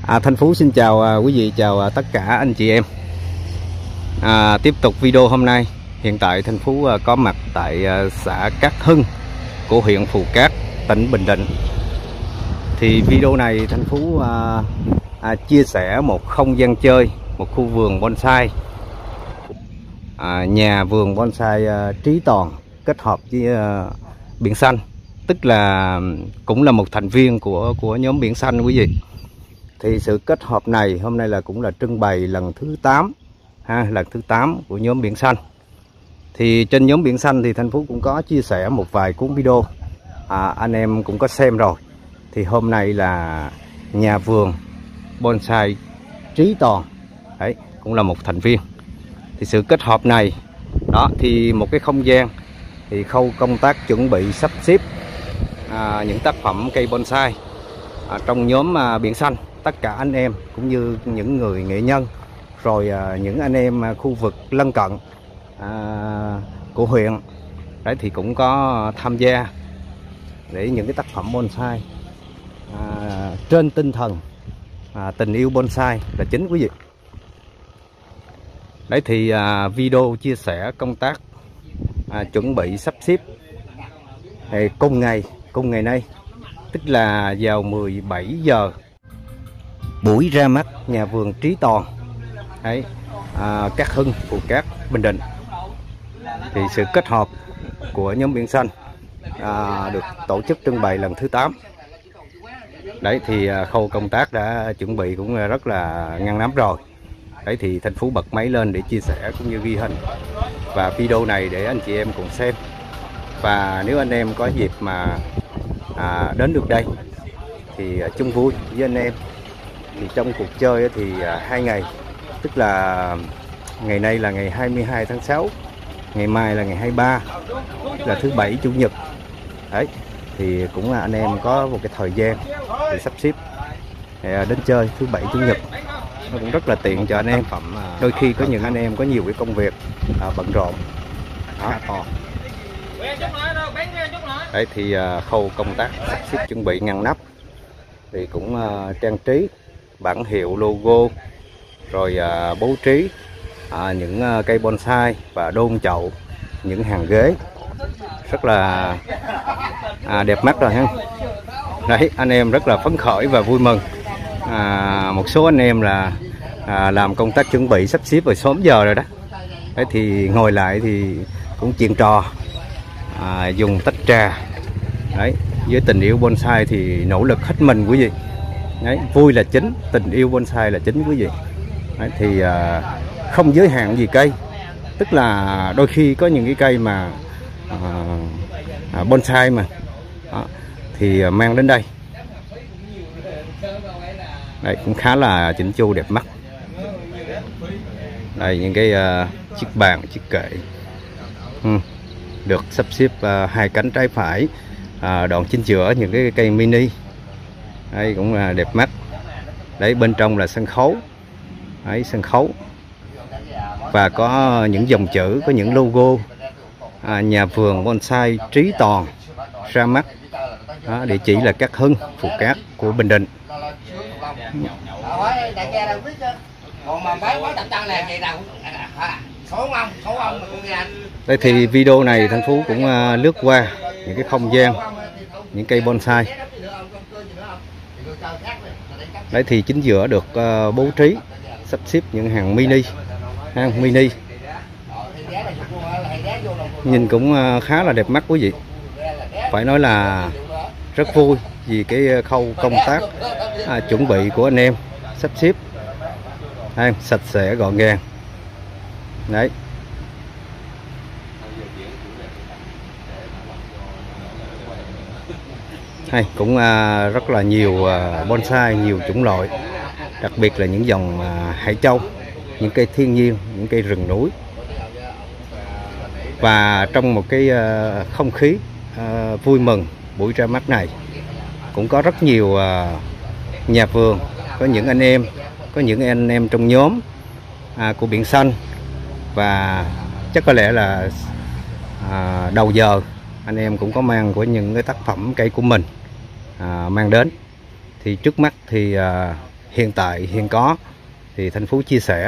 Thanh Phú xin chào quý vị, chào tất cả anh chị em. Tiếp tục video hôm nay, hiện tại Thanh Phú có mặt tại xã Cát Hưng của huyện Phù Cát, tỉnh Bình Định. Thì video này Thanh Phú chia sẻ một không gian chơi, một khu vườn bonsai, nhà vườn bonsai Trí Toàn kết hợp với Biển Xanh, tức là cũng là một thành viên của nhóm Biển Xanh quý vị. Thì sự kết hợp này hôm nay là cũng là trưng bày lần thứ 8 lần thứ 8 của nhóm Biển Xanh. Thì trên nhóm Biển Xanh thì Thanh Phú cũng có chia sẻ một vài cuốn video, anh em cũng có xem rồi. Thì hôm nay là nhà vườn bonsai Trí Toàn, đấy cũng là một thành viên. Thì sự kết hợp này đó, thì một cái không gian, thì khâu công tác chuẩn bị sắp xếp những tác phẩm cây bonsai trong nhóm Biển Xanh, tất cả anh em cũng như những người nghệ nhân, rồi những anh em khu vực lân cận của huyện đấy thì cũng có tham gia để những cái tác phẩm bonsai trên tinh thần tình yêu bonsai là chính quý vị. Đấy thì video chia sẻ công tác chuẩn bị sắp xếp thì cùng ngày nay, tức là vào 17 giờ buổi ra mắt nhà vườn Trí Toàn đấy, Cát Hưng, Phù Cát, Bình Định. Thì sự kết hợp của nhóm Biển Xanh được tổ chức trưng bày lần thứ 8. Đấy thì khâu công tác đã chuẩn bị cũng rất là ngăn nắp rồi. Đấy thì Thanh Phú bật máy lên để chia sẻ cũng như ghi hình và video này để anh chị em cùng xem. Và nếu anh em có dịp mà đến được đây thì chung vui với anh em. Thì trong cuộc chơi thì 2 ngày, tức là ngày nay là ngày 22 tháng 6, ngày mai là ngày 23, là thứ Bảy Chủ nhật. Đấy thì cũng là anh em có một cái thời gian để sắp xếp đến chơi thứ Bảy Chủ nhật, nó cũng rất là tiện cho anh em. Đôi khi có những anh em có nhiều cái công việc bận rộn đó. Đấy thì khâu công tác sắp xếp chuẩn bị ngăn nắp thì cũng trang trí bản hiệu logo, rồi bố trí những cây bonsai và đôn chậu, những hàng ghế rất là đẹp mắt rồi ha. Đấy, anh em rất là phấn khởi và vui mừng. Một số anh em là làm công tác chuẩn bị sắp xếp rồi sớm giờ rồi đó. Đấy thì ngồi lại thì cũng chuyện trò, dùng tách trà. Đấy, với tình yêu bonsai thì nỗ lực hết mình quý vị. Đấy, vui là chính, tình yêu bonsai là chính quý vị. Đấy, thì không giới hạn gì cây, tức là đôi khi có những cái cây mà bonsai mà thì mang đến đây. Đấy cũng khá là chỉnh chu đẹp mắt. Đây những cái chiếc bàn, chiếc kệ được sắp xếp hai cánh trái phải, đoạn chính giữa những cái cây mini. Đây cũng là đẹp mắt. Đấy, bên trong là sân khấu. Đấy, sân khấu và có những dòng chữ, có những logo nhà vườn bonsai Trí Toàn ra mắt. Đó, địa chỉ là Cát Hưng, Phù Cát của Bình Định. Đây thì video này Thanh Phú cũng lướt qua những cái không gian, những cây bonsai. Đấy thì chính giữa được bố trí sắp xếp những hàng mini, nhìn cũng khá là đẹp mắt quý vị. Phải nói là rất vui vì cái khâu công tác chuẩn bị của anh em sắp xếp sạch sẽ gọn gàng. Đấy cũng rất là nhiều bonsai, nhiều chủng loại, đặc biệt là những dòng hải châu, những cây thiên nhiên, những cây rừng núi. Và trong một cái không khí vui mừng buổi ra mắt này, cũng có rất nhiều nhà vườn, có những anh em trong nhóm của Biển Xanh. Và chắc có lẽ là đầu giờ anh em cũng có mang của những cái tác phẩm cây của mình mang đến. Thì trước mắt thì hiện tại hiện có thì Thanh Phú chia sẻ.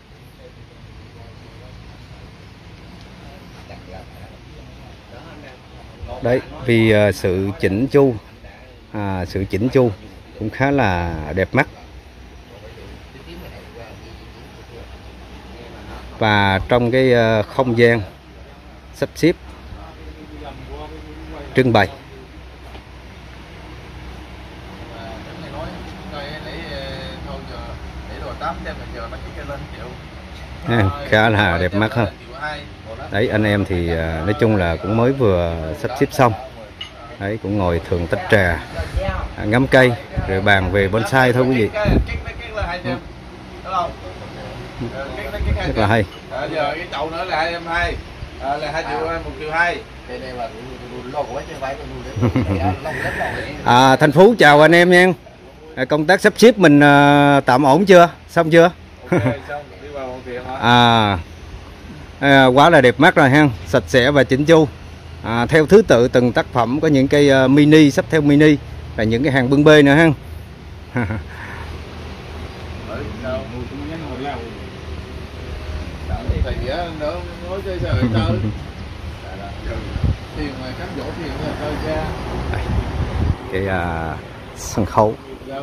Đấy, vì sự chỉnh chu, sự chỉnh chu cũng khá là đẹp mắt. Và trong cái không gian sắp xếp trưng bày khá là đẹp mắt hơn. Đấy, anh em thì nói chung là cũng mới vừa sắp xếp xong. Đấy, cũng ngồi thường tách trà, ngắm cây rồi bàn về bonsai thôi quý vị. Rất là hay. Giờ cái chậu nữa là 220, là 2 triệu, 1 triệu 2. Thanh Phú chào anh em nha. Công tác sắp xếp mình tạm ổn chưa? Xong chưa? Okay, xong, đi vào hoàn thiện hả? Quá là đẹp mắt rồi ha, sạch sẽ và chỉnh chu. Theo thứ tự từng tác phẩm, có những cây mini, sắp theo mini và những cái hàng bưng bê nữa ha. Cái sân khấu.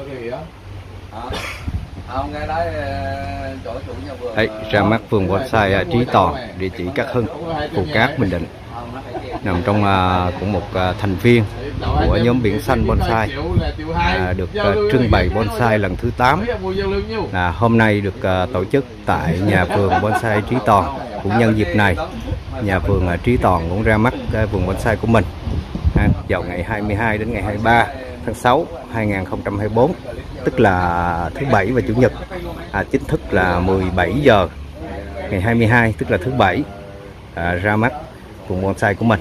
Đấy, ra mắt vườn bonsai Trí Toàn, địa chỉ Cát Hưng, Phù Cát, Bình Định. Nằm trong cũng một thành viên của nhóm Biển Xanh Bonsai, được trưng bày bonsai lần thứ 8. Hôm nay được tổ chức tại nhà vườn bonsai Trí Toàn. Cũng nhân dịp này, nhà vườn Trí Toàn cũng ra mắt vườn bonsai của mình vào ngày 22 đến ngày 23 tháng 6 2024, tức là thứ Bảy và Chủ nhật. Chính thức là 17 giờ ngày 22, tức là thứ Bảy, ra mắt vườn bonsai của mình.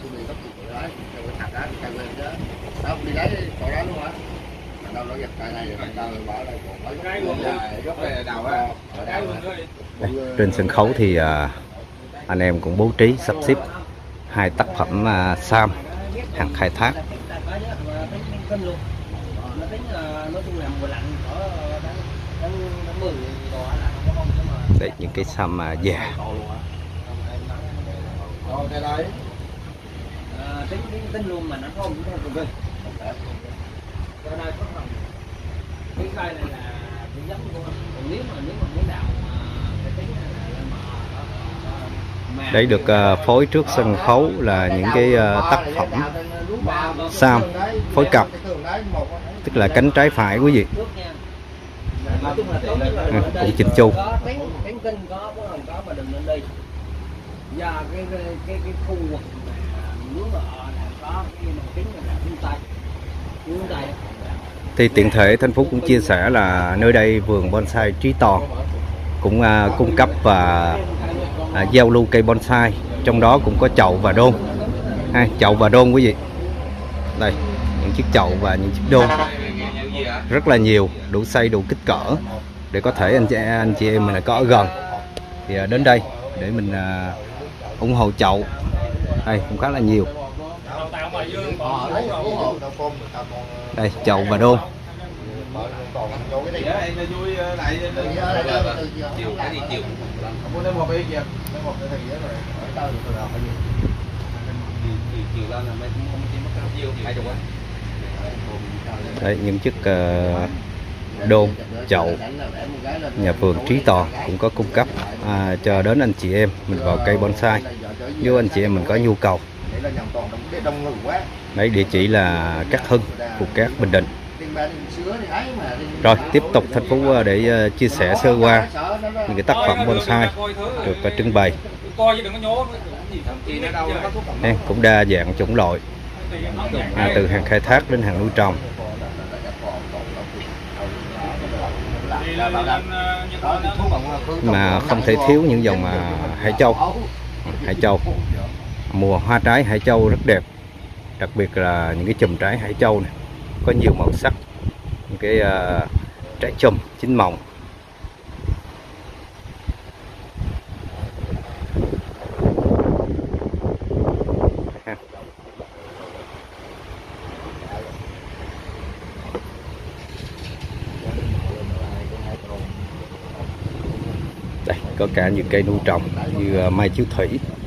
Đây, trên sân khấu thì anh em cũng bố trí sắp xếp 2 tác phẩm sam hàng khai thác. Đây, những cái sam già. Tính luôn mà nó không cái cây này là giống luôn. Nếu mà muốn đào Đấy, được phối trước sân khấu là những cái tác phẩm sam phối cặp, tức là cánh trái phải quý vị. Cũng chỉnh chu. Thì tiện thể Thanh Phú cũng chia sẻ là nơi đây vườn bonsai Trí Toàn cũng cung cấp và giao lưu cây bonsai, trong đó cũng có chậu và đôn. Chậu và đôn quý vị. Đây, những chiếc chậu và những chiếc đôn rất là nhiều, đủ size đủ kích cỡ để có thể anh chị em mình có ở gần thì đến đây để mình ủng hộ chậu. Đây cũng khá là nhiều. Đây, chậu và đôn. Đấy, những chiếc đôn, chậu, nhà vườn Trí Toàn cũng có cung cấp cho đến anh chị em mình vào cây bonsai, nếu anh chị em mình có nhu cầu. Đấy, địa chỉ là Cát Hưng, Phù Cát, Bình Định. Rồi tiếp tục Thanh Phú để chia sẻ sơ qua những cái tác phẩm bonsai được trưng bày. Cũng đa dạng chủng loại, từ hàng khai thác đến hàng nuôi trồng. Mà không thể thiếu những dòng hải châu. Hải châu, mùa hoa trái hải châu rất đẹp, đặc biệt là những cái chùm trái hải châu này có nhiều màu sắc, những cái trái chùm chín mọng. có cả những cây nuôi trồng như mai chiếu thủy.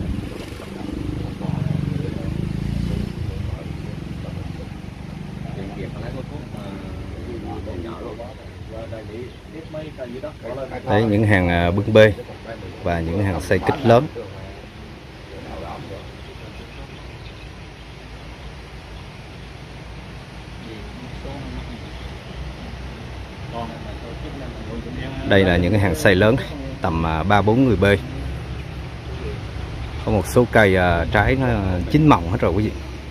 Đấy, những hàng bưng bê và những hàng xây kích lớn. Đây là những hàng xây lớn tầm 3-4 người bê. Có một số cây trái nó chín mọng hết rồi quý vị.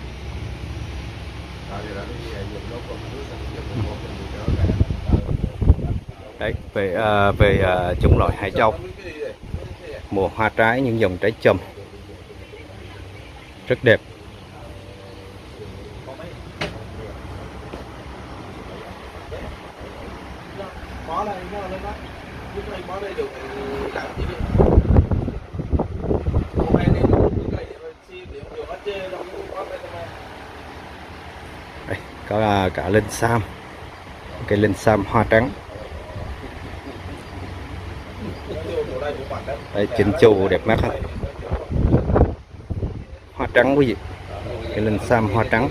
Đấy, về chủng loại Hải Châu, mùa hoa trái những dòng trái chùm rất đẹp. Đây, có cả linh sam, cây linh sam hoa trắng. Đây, chỉnh chu đẹp mắt hơn. Hoa trắng quý vị, cây linh sam hoa trắng.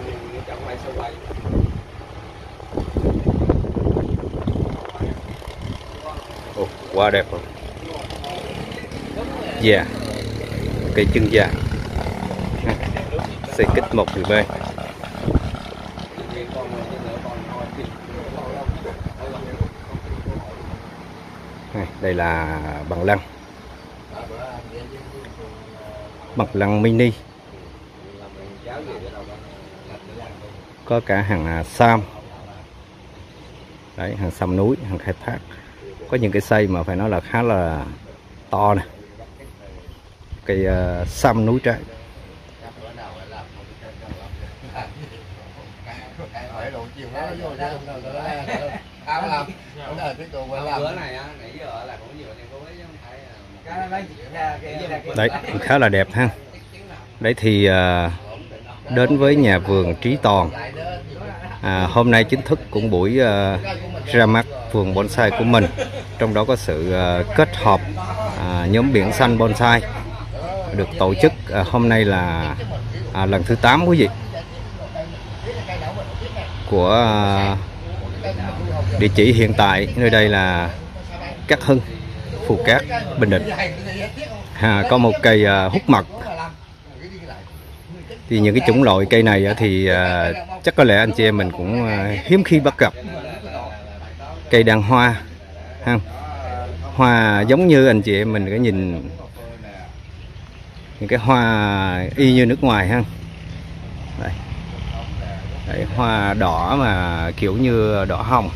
Ồ, quá đẹp rồi. Dạ, cây chân già, xây kích 1 người bê. Đây là bằng lăng, bằng lăng mini. Có cả hàng sam. Đấy, hàng sam núi, hàng khai thác. Có những cái xây mà phải nói là khá là to nè. Cây sam núi trái. Đấy, khá là đẹp ha. Đấy thì đến với nhà vườn Trí Toàn. Hôm nay chính thức cũng buổi ra mắt vườn bonsai của mình. Trong đó có sự kết hợp nhóm Biển Xanh Bonsai được tổ chức hôm nay là lần thứ 8 quý vị, của địa chỉ hiện tại nơi đây là Cát Hưng, Phù Cát, Bình Định. Có một cây hút mật. Thì những cái chủng loại cây này thì chắc có lẽ anh chị em mình cũng hiếm khi bắt gặp. Cây đàn hoa ha. Hoa giống như anh chị em mình có nhìn những cái hoa y như nước ngoài ha. Đây. Đấy, hoa đỏ mà kiểu như đỏ hồng.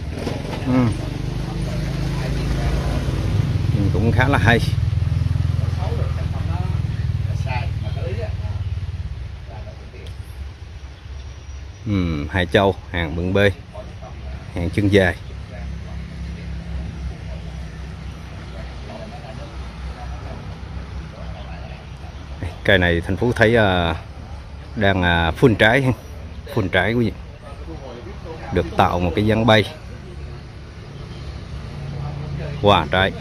Cũng khá là hay. Hải Châu, hàng bưng bê, hàng chân dài. Cây này thành phố thấy đang phun trái, phun trái quý vị. Được tạo một cái dáng bay. Wow, trái.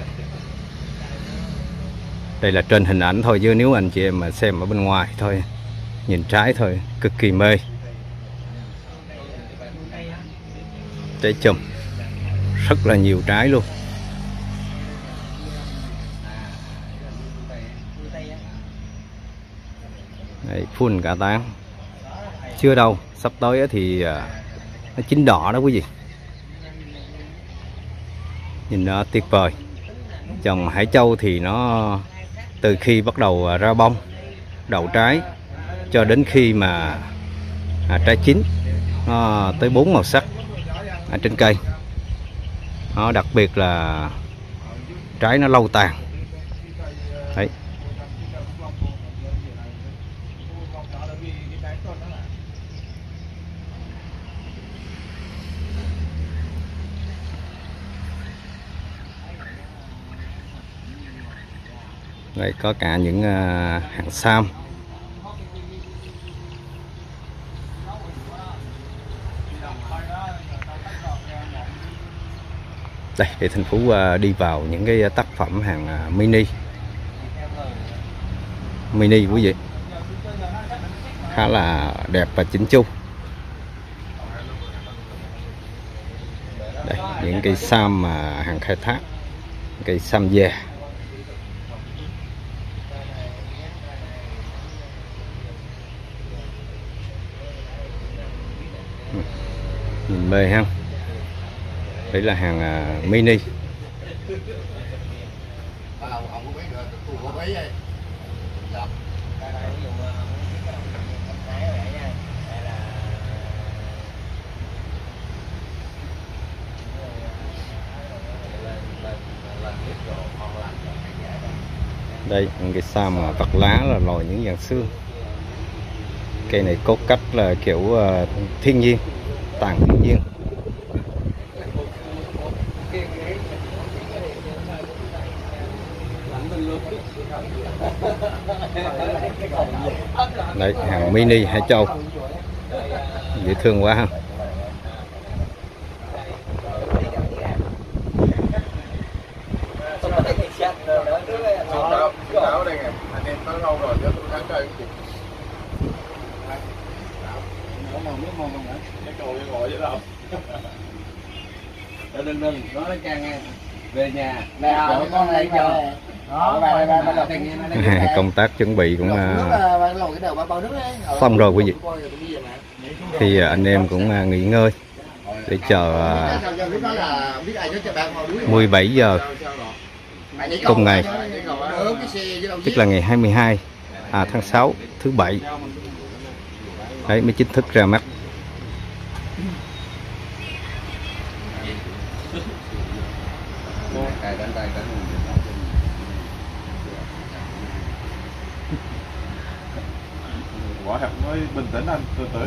Đây là trên hình ảnh thôi, chứ nếu anh chị em mà xem ở bên ngoài thôi, nhìn trái thôi, cực kỳ mê. Trái chùm rất là nhiều trái luôn. Đây, full cả tán. Chưa đâu, sắp tới thì nó chín đỏ đó quý vị. Nhìn nó tuyệt vời. Trồng Hải Châu thì nó từ khi bắt đầu ra bông, đậu trái cho đến khi mà trái chín, nó tới 4 màu sắc ở trên cây. Nó đặc biệt là trái nó lâu tàn. Đấy. Đây có cả những hàng sam. Đây để Thành Phú đi vào những cái tác phẩm hàng mini quý vị, khá là đẹp và chỉnh chu. Đây, những cây sam mà hàng khai thác, cây sam già. Nhìn mê ha. Đấy là hàng mini. Đây những cái sam mà vặt lá là lòi những dạng xương. Cây này cốt cách là kiểu thiên nhiên, tàn thiên nhiên. Đấy hàng mini Hải Châu, dễ thương quá ha. Đừng nói lên Trang nghe về nhà con này chờ công tác chuẩn bị cũng xong rồi quý vị, thì anh em cũng nghỉ ngơi để chờ 17 giờ cùng ngày, tức là ngày 22 tháng 6 thứ Bảy, đấy mới chính thức ra mắt. Quả thật nói bình tĩnh anh, từ từ.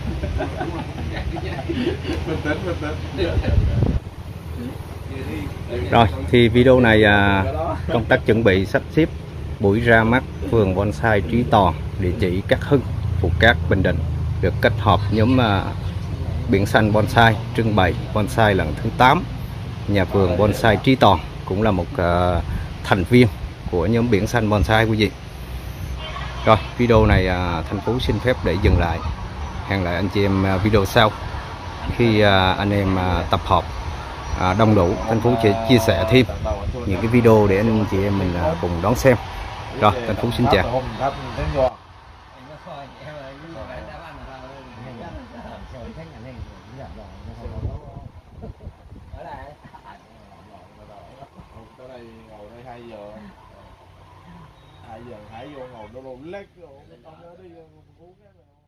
Bình tĩnh. Rồi thì video này công tác chuẩn bị sắp xếp buổi ra mắt vườn bonsai Trí Toàn, địa chỉ Cát Hưng, Phù Cát, Bình Định, được kết hợp nhóm Biển Xanh Bonsai trưng bày bonsai lần thứ 8. Nhà vườn bonsai Trí Toàn cũng là một thành viên của nhóm Biển Xanh Bonsai quý vị. Rồi video này Thành Phú xin phép để dừng lại. Hẹn lại anh chị em video sau. Khi anh em tập hợp đông đủ, Thành Phú sẽ chia sẻ thêm những cái video để anh chị em mình cùng đón xem. Rồi Thành Phú xin chào. Tới đây ngồi đây 2 giờ. 2 giờ Hải vô ngồi nó lét rồi, không có đi Phú cái